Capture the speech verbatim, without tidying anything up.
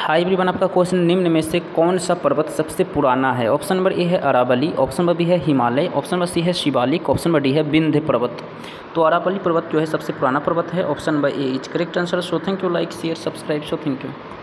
High everyone, आपका question, निम्न में से कौन सा पर्वत सबसे पुराना है? ऑप्शन नंबर ए है अरावली, ऑप्शन नंबर बी है हिमालय, ऑप्शन नंबर सी है शिवालिक, ऑप्शन नंबर डी है विंध्य पर्वत। तो अरावली पर्वत जो है सबसे पुराना पर्वत है। Option number A is correct answer. So thank you, like share subscribe. So thank you.